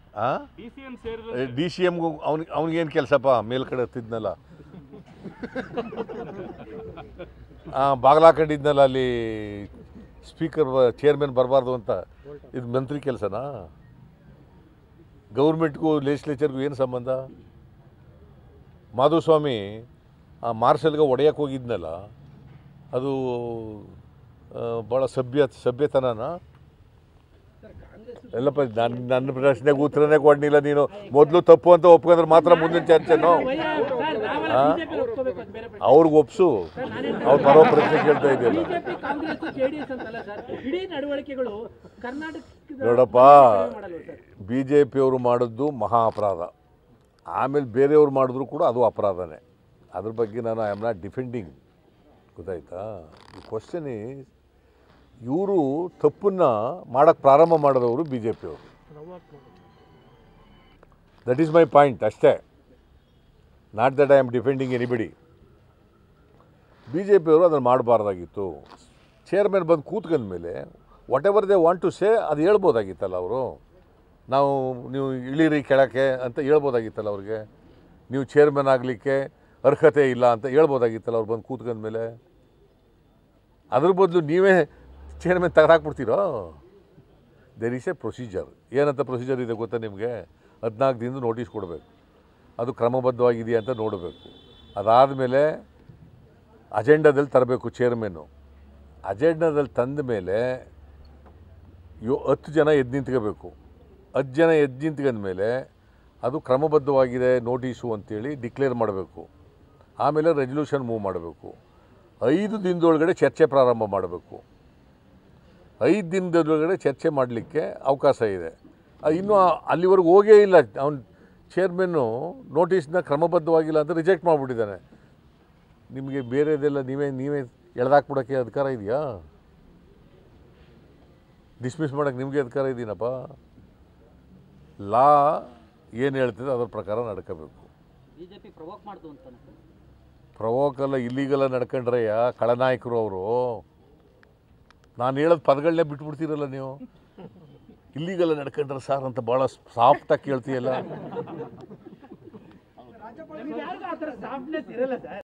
D C ಎಮ್ಗೂ ಅವ್ನಿಗೇನು ಕೆಲಸಪ್ಪ ಮೇಲ್ಕಡೆ ಹತ್ತಿದ್ನಲ್ಲ ಬಾಗಿಲು ಹಾಕೊಂಡಿದ್ನಲ್ಲ ಅಲ್ಲಿ speaker chairman ಬರಬಾರ್ದು ಅಂತ ಇದು ಮಂತ್ರಿ ಕೆಲಸನಾ? ಗೌರ್ಮೆಂಟ್ಗೂ ಲೆಜಿಸ್ಲೇಚರ್ಗೂ ಏನು ಸಂಬಂಧ? ಮಾಧುಸ್ವಾಮಿ ಆ ಮಾರ್ಷಲ್ಗೆ ಹೊಡೆಯಕ್ಕೆ ಹೋಗಿದ್ನಲ್ಲ, ಅದು ಭಾಳ ಸಭ್ಯತನನ? ಎಲ್ಲಪ್ಪ, ನನ್ನ ಪ್ರಶ್ನೆಗೆ ಉತ್ತರನೇ ಕೊಡಲಿಲ್ಲ ನೀನು. ಮೊದಲು ತಪ್ಪು ಅಂತ ಒಪ್ಕೊಂಡ್ರೆ ಮಾತ್ರ ಮುಂದಿನ ಚರ್ಚೆನೋ. ಅವ್ರಿಗೆ ಒಪ್ಸು, ಅವ್ರು ಬರೋ ಪ್ರಶ್ನೆ ಕೇಳ್ತಾ ಇದೆಯಲ್ಲ. ನೋಡಪ್ಪ, BJP ಅವರು ಮಾಡಿದ್ದು ಮಹಾ ಅಪರಾಧ. ಆಮೇಲೆ ಬೇರೆಯವ್ರು ಮಾಡಿದ್ರು ಕೂಡ ಅದು ಅಪರಾಧನೇ. ಅದ್ರ ಬಗ್ಗೆ ನಾನು ಐ ಆಮ್ ನಾಟ್ ಡಿಫೆಂಡಿಂಗ್, ಗೊತ್ತಾಯ್ತಾ? ದಿ ಕ್ವಶನ್ ಈಸ್, ಇವರು ತಪ್ಪನ್ನು ಮಾಡೋಕ್ಕೆ ಪ್ರಾರಂಭ ಮಾಡಿದವರು BJP ಅವರು. ದಟ್ ಈಸ್ ಮೈ ಪಾಯಿಂಟ್ ಅಷ್ಟೇ. Not that I am defending anybody. BJP ಅವರು ಅದನ್ನು ಮಾಡಬಾರ್ದಾಗಿತ್ತು. ಚೇರ್ಮನ್ ಬಂದು ಕೂತ್ಕೊಂಡ್ಮೇಲೆ whatever they want to say ಅದು ಹೇಳ್ಬೋದಾಗಿತ್ತಲ್ಲ ಅವರು. ನೀವು ಇಳಿರಿ ಕೆಳಕ್ಕೆ ಅಂತ ಹೇಳ್ಬೋದಾಗಿತ್ತಲ್ಲ ಅವ್ರಿಗೆ. ನೀವು ಚೇರ್ಮನ್ ಆಗಲಿಕ್ಕೆ ಅರ್ಹತೆ ಇಲ್ಲ ಅಂತ ಹೇಳ್ಬೋದಾಗಿತ್ತಲ್ಲ ಅವ್ರು ಬಂದು ಕೂತ್ಕೊಂಡ್ಮೇಲೆ. ಅದ್ರ ಬದಲು ನೀವೇ ಚೇರ್ಮನ್ ತೆಗೆದಾಕ್ಬಿಡ್ತೀರೋ? There is a procedure. ಏನಂತ ಪ್ರೊಸೀಜರ್ ಇದೆ ಗೊತ್ತಾ ನಿಮಗೆ? 14 ದಿನದ ನೋಟಿಸ್ ಕೊಡಬೇಕು, ಅದು ಕ್ರಮಬದ್ಧವಾಗಿದೆಯಾ ಅಂತ ನೋಡಬೇಕು. ಅದಾದಮೇಲೆ ಅಜೆಂಡಾದಲ್ಲಿ ತರಬೇಕು ಚೇರ್ಮನ್ನು. ಅಜೆಂಡಾದಲ್ಲಿ ತಂದ ಮೇಲೆ 10 ಜನ ಎದ್ದು ನಿಂತ್ಕೋಬೇಕು. 10 ಜನ ಎದ್ದು ನಿಂತ್ಕೊಂಡ್ಮೇಲೆ ಅದು ಕ್ರಮಬದ್ಧವಾಗಿದೆ ನೋಟಿಸು ಅಂತೇಳಿ ಡಿಕ್ಲೇರ್ ಮಾಡಬೇಕು. ಆಮೇಲೆ ರೆಸಲ್ಯೂಷನ್ ಮೂವ್ ಮಾಡಬೇಕು. 5 ದಿನದೊಳಗಡೆ ಚರ್ಚೆ ಪ್ರಾರಂಭ ಮಾಡಬೇಕು. 5 ದಿನದೊಳಗಡೆ ಚರ್ಚೆ ಮಾಡಲಿಕ್ಕೆ ಅವಕಾಶ ಇದೆ. ಇನ್ನೂ ಅಲ್ಲಿವರೆಗೂ ಹೋಗೇ ಇಲ್ಲ. ಅವನು ಚೇರ್ಮನ್ನು ನೋಟಿಸ್ನ ಕ್ರಮಬದ್ಧವಾಗಿಲ್ಲ ಅಂತ ರಿಜೆಕ್ಟ್ ಮಾಡಿಬಿಟ್ಟಿದ್ದಾನೆ. ನಿಮಗೆ ಬೇರೆದೆಲ್ಲ ನೀವೇ ಎಳೆದಾಕ್ಬಿಡೋಕ್ಕೆ ಅಧಿಕಾರ ಇದೆಯಾ? ಡಿಸ್ಮಿಸ್ ಮಾಡೋಕ್ಕೆ ನಿಮಗೆ ಅಧಿಕಾರ ಇದೀನಪ್ಪ? ಲಾ ಏನು ಹೇಳ್ತಿದೆ ಅದರ ಪ್ರಕಾರ ನಡ್ಕೋಬೇಕು. ಪ್ರವೋಕಲ್ಲ, ಇಲ್ಲಿಗೆಲ್ಲ ನಡ್ಕೊಂಡ್ರೆಯ ಖಳನಾಯಕರು ಅವರು. ನಾನು ಹೇಳೋದು ಪದಗಳನ್ನೇ ಬಿಟ್ಬಿಡ್ತೀರಲ್ಲ ನೀವು. ಇಲ್ಲಿಗೆಲ್ಲ ನಡ್ಕೊಂಡ್ರೆ ಸಾರ್ ಅಂತ ಭಾಳ ಸಾಫ್ಟಾಗಿ ಕೇಳ್ತೀಯಲ್ಲ.